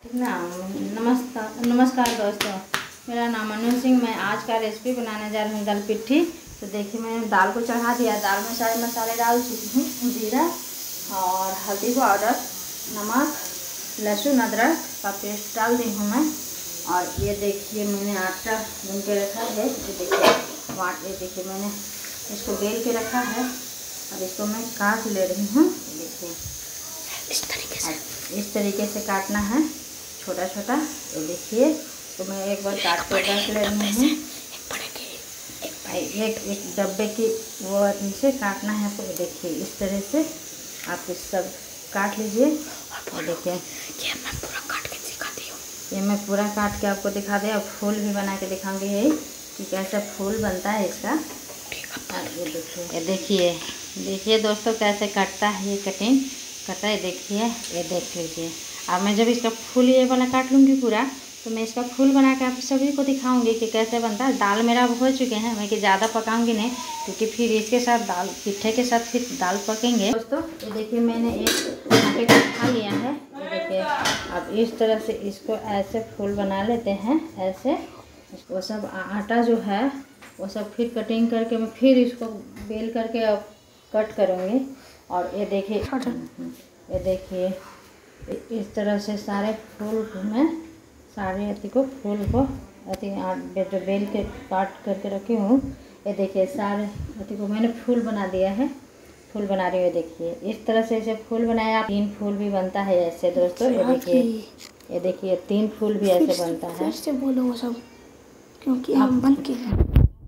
ना नमस्कार दोस्तों, मेरा नाम अनु सिंह। मैं आज का रेसिपी बनाने जा रही हूँ दाल पिट्ठी। तो देखिए मैंने दाल को चढ़ा दिया। दाल में सारे मसाले डाल चुकी हूँ, जीरा और हल्दी पाउडर, नमक, लहसुन अदरक का पेस्ट डाल दी हूँ मैं। और ये देखिए मैंने आटा गूंद के रखा है। ये देखिए मैंने इसको बेल के रखा है और इसको मैं काट ले रही हूँ। देखिए इस तरीके से काटना है, छोटा छोटा। ये देखिए तो मैं एक बार काट के रख ले रही हूँ। एक डब्बे की वो नीचे काटना है आपको। देखिए इस तरह से आप इस सब काट लीजिए। और देखिए ये मैं पूरा काट के दिखाती हूँ। ये मैं पूरा काट के आपको दिखा दे। और फूल भी बना के दिखाऊंगी ये कि कैसे फूल बनता है इसका। ये देखिए दोस्तों कैसे कटता है ये कटा है। देखिए ये देख लीजिए। अब मैं जब इसका फूल ये वाला काट लूँगी पूरा, तो मैं इसका फूल बना के आप सभी को दिखाऊंगी कि कैसे बनता है। दाल मेरा अब हो चुके हैं, मैं कि ज़्यादा पकाऊंगी नहीं, क्योंकि फिर इसके साथ दाल पिट्ठे के साथ फिर दाल पकेंगे। दोस्तों ये देखिए मैंने एक आटे का उठा लिया है। ये देखिए अब इस तरह से इसको ऐसे फूल बना लेते हैं। ऐसे वो सब आटा जो है वो सब फिर कटिंग करके मैं फिर इसको बेल करके अब कट करूँगी। और ये देखिए इस तरह से सारे फूल में सारे अति को फूल को जो बेल के काट करके रखी हूँ। ये देखिए सारे अति को मैंने फूल बना दिया है। फूल बना रही हूँ। देखिए इस तरह से ऐसे फूल बनाया। 3 फूल भी बनता है ऐसे दोस्तों। ये देखिए 3 फूल भी ऐसे बनता है। फिर से बोलो वो सब, क्योंकि हम बन के हैं।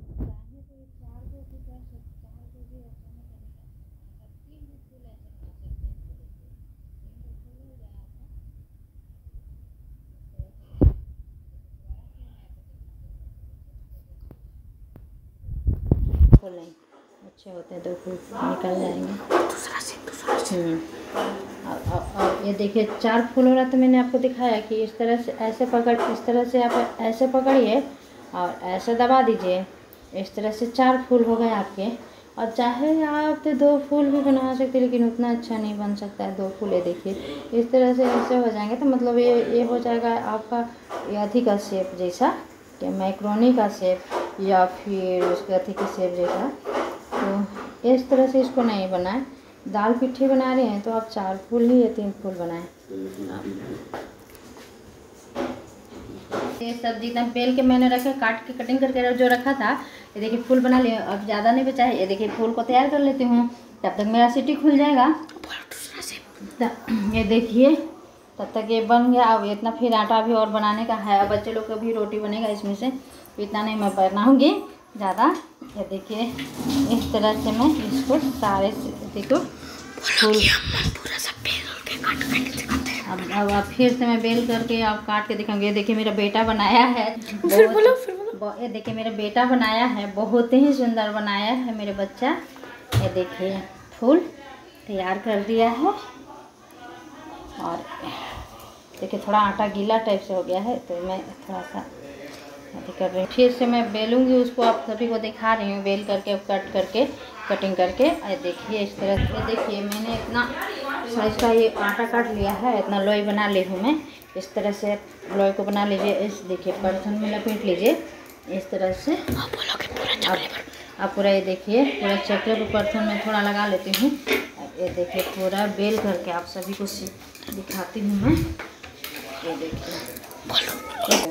अच्छे होते हैं तो फूल निकल जाएंगे। दूसरा से और ये देखिए 4 फूल हो रहा। तो मैंने आपको दिखाया कि इस तरह से ऐसे इस तरह से आप ऐसे पकड़िए और ऐसे दबा दीजिए। इस तरह से 4 फूल हो गए आपके। और चाहे आप तो 2 फूल भी बना सकते, लेकिन उतना अच्छा नहीं बन सकता है 2 फूल। ये देखिए इस तरह से ऐसे हो जाएंगे। तो मतलब ये हो जाएगा आपका अथी का शेप जैसा, कि मैक्रोनी का शेप या फिर उसके अथी की शेप जैसा। तो इस तरह से इसको नहीं बनाएं। दाल पिट्ठी बना रहे हैं तो आप 4 फूल ही या 3 फूल बनाएं। ये सब जितना बेल के मैंने रखे काट के कटिंग करके जो रखा था, ये देखिए फूल बना लिए। अब ज़्यादा नहीं बचा है। ये देखिए फूल को तैयार कर लेती हूँ, तब तक मेरा सीटी खुल जाएगा। ये देखिए तब तक ये बन गया। अब इतना फिर आटा भी और बनाने का है। अब बच्चे लोग का भी रोटी बनेगा इसमें से, इतना नहीं मैं बनाऊँगी ज़्यादा। ये देखिए इस तरह से मैं इसको सारे देखो फूल पूरा सब बेल के काट के दिखाते हैं। अब फिर से मैं बेल करके आप काट के दिखाऊंगी। ये देखिए मेरा बेटा बनाया है। फिर बोलो। ये देखिए मेरा बेटा बनाया है, बहुत ही सुंदर बनाया है मेरे बच्चा। ये देखिए फूल तैयार कर दिया है। और देखिए थोड़ा आटा गीला टाइप से हो गया है, तो मैं थोड़ा सा कर रही हूँ। फिर से मैं बेलूँगी उसको, आप सभी को दिखा रही हूँ बेल करके अब कट करके कटिंग करके। ये देखिए इस तरह से। देखिए मैंने इतना साइज का ये आटा काट लिया है, इतना लोई बना ली हूँ मैं। इस तरह से लोई को बना लीजिए। इस देखिए बर्तन में लपेट लीजिए इस तरह से। आप पूरा ये देखिए पूरा चक्र पर बर्तन में थोड़ा लगा लेती हूँ। ये देखिए पूरा बेल करके आप सभी को दिखाती हूँ मैं। ये देखिए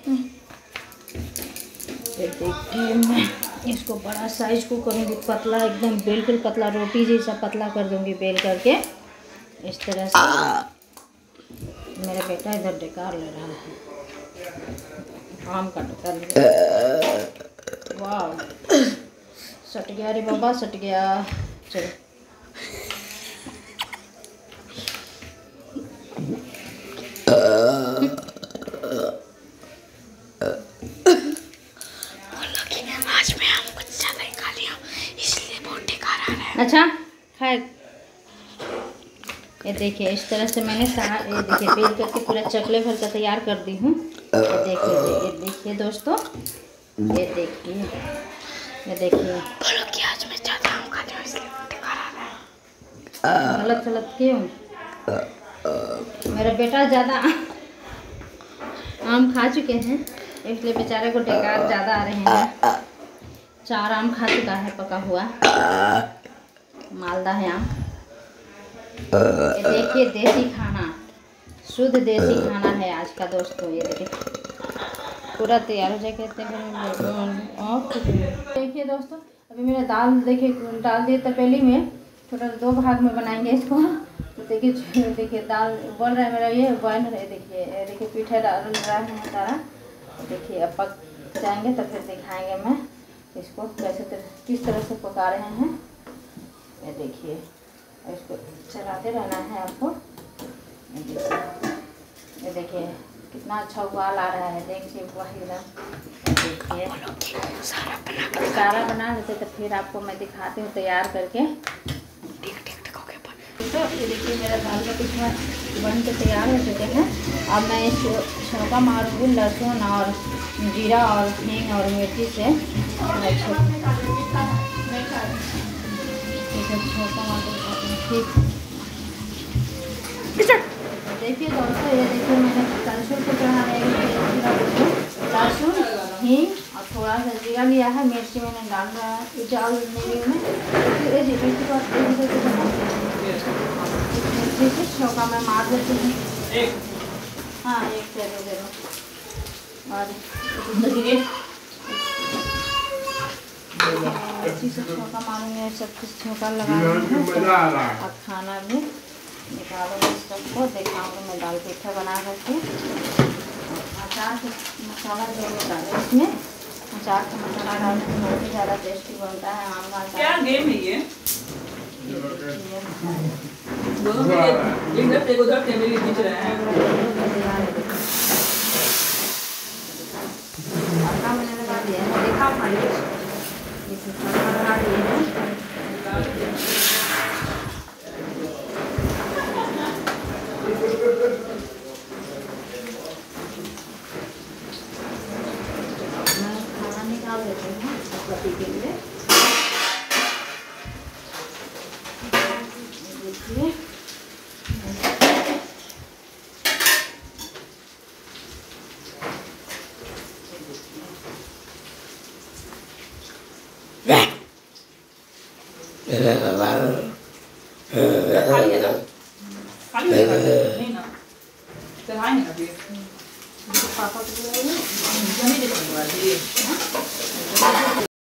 ये देखिए मैं इसको बड़ा साइज को करूँगी, पतला एकदम बिल्कुल पतला, रोटी जैसा पतला कर दूँगी बेल करके इस तरह से। मेरा बेटा इधर डेकार ले रहा है, आम का डेकार। वाह सट गया रे बाबा, सट गया। चलो आज मैं आम कुछ ज़्यादा ही खा लिया, इसलिए बहुत टेकार आ रहा है। अच्छा खैर ये देखिए इस तरह से मैंने सारा ये देखिए बेल करके पूरा चकले भर का तैयार कर दी हूँ। ये देखिए दोस्तों, ये देखिए बोलो कि आज मैं ज़्यादा आम खा रही हूँ, इसलिए बहुत टेकार आ रहा है। गलत क्यों? मेरा बेटा ज़्यादा आम खा चुके हैं, इसलिए बेचारे को डकार ज़्यादा आ रहे हैं। 4 आम खा चुका है पका हुआ, मालदा है आम। ये देखिए देसी खाना, शुद्ध देसी खाना है आज का दोस्तों। ये देखिए पूरा तैयार हो जाए कहते हैं। और देखिए दोस्तों, अभी मेरा दाल देखिए डाल दिए तपेली में, थोड़ा 2 भाग में बनाएंगे इसको। तो देखिए दाल बन रहा है मेरा, ये बॉयल रहा है। देखिए पीठा डाल रहा है सारा। देखिए अब पक जाएंगे तो फिर दिखाएंगे मैं इसको किस तरह से पका रहे हैं। ये देखिए इसको चलाते रहना है आपको। ये देखिए कितना अच्छा उबाल आ रहा है, देखिए वही ना। देखिए सारा बना लेते तो फिर आपको मैं दिखाती हूँ तैयार करके। तो ये देखिए मेरा दाल का पिठा बन के तैयार हो चुके हैं। अब मैं इसको छौंका मारूंगी लहसुन और जीरा और हींग और मिर्ची से। छौंका मारूंगी ठीक। देखिए दोस्तों, ये देखिए मैंने लहसुन को चढ़ाने लहसुन हींग और थोड़ा सा जीरा लिया है, मिर्ची मैंने डाल नहीं में छौंका मैं मार देती हूँ। हाँ एक दे दो और अच्छी से छौंका मारूंगे, सब कुछ छौंका लगा और खाना भी निकालूंगी, सबको दिखाऊंगी मैं दाल पिठा बना करके। अचार का मसाला जरूर डालें इसमें, अचार का मसाला डालने से बहुत ही ज़्यादा टेस्टी बनता है आम का। क्या गेम है ये? दोनों में एक उधर से मेरी खींच रहे हैं। अपना मैंने लगा दिया है, देखा पानी लगा दिए हैं। मैं खाना निकाल देती हूँ पति के लिए। देखिए खाली है ना? खाली है नहीं ना? चलाएंगे अभी। पापा को